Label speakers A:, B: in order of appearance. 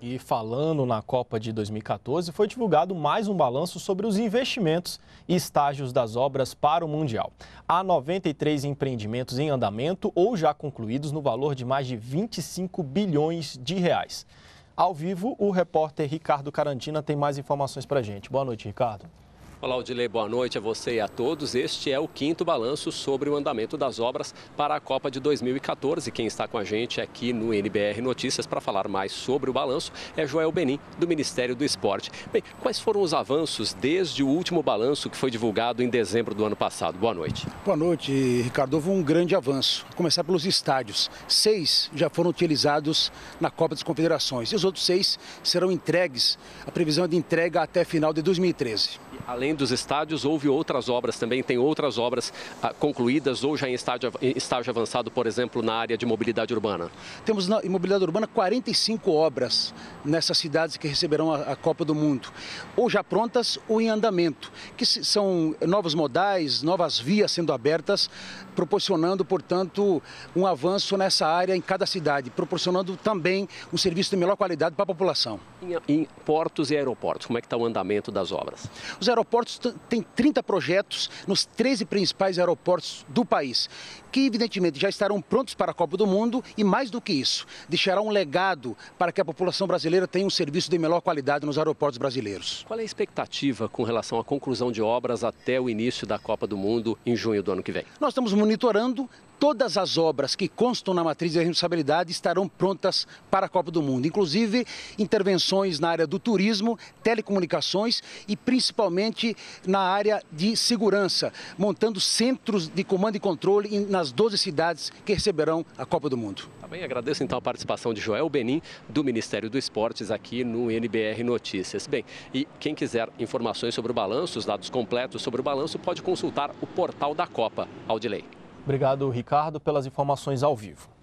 A: E falando na Copa de 2014, foi divulgado mais um balanço sobre os investimentos e estágios das obras para o Mundial. Há 93 empreendimentos em andamento ou já concluídos no valor de mais de 25 bilhões de reais. Ao vivo, o repórter Ricardo Carantina tem mais informações para a gente. Boa noite, Ricardo.
B: Olá, Odilei, boa noite a você e a todos. Este é o 5º balanço sobre o andamento das obras para a Copa de 2014. Quem está com a gente aqui no NBR Notícias para falar mais sobre o balanço é Joel Benim, do Ministério do Esporte. Bem, quais foram os avanços desde o último balanço que foi divulgado em dezembro do ano passado? Boa noite.
C: Boa noite, Ricardo. Houve um grande avanço. Vou começar pelos estádios. 6 já foram utilizados na Copa das Confederações e os outros 6 serão entregues. A previsão é de entrega até final de 2013.
B: Além dos estádios, houve outras obras também, tem outras obras concluídas ou já em estágio avançado, por exemplo, na área de mobilidade urbana?
C: Temos em mobilidade urbana 45 obras nessas cidades que receberão a Copa do Mundo, ou já prontas ou em andamento, que são novos modais, novas vias sendo abertas, proporcionando, portanto, um avanço nessa área em cada cidade, proporcionando também um serviço de melhor qualidade para a população.
B: Em portos e aeroportos, como é que está o andamento das obras?
C: Os aeroportos têm 30 projetos nos 13 principais aeroportos do país, que evidentemente já estarão prontos para a Copa do Mundo e, mais do que isso, deixará um legado para que a população brasileira tenha um serviço de melhor qualidade nos aeroportos brasileiros.
B: Qual é a expectativa com relação à conclusão de obras até o início da Copa do Mundo em junho do ano que vem?
C: Nós estamos monitorando. Todas as obras que constam na matriz de responsabilidade estarão prontas para a Copa do Mundo, inclusive intervenções na área do turismo, telecomunicações e principalmente na área de segurança, montando centros de comando e controle nas 12 cidades que receberão a Copa do Mundo.
B: Tá bem, agradeço então a participação de Joel Benim, do Ministério do Esportes, aqui no NBR Notícias. Bem, e quem quiser informações sobre o balanço, os dados completos sobre o balanço, pode consultar o portal da Copa. Odilei.
A: Obrigado, Ricardo, pelas informações ao vivo.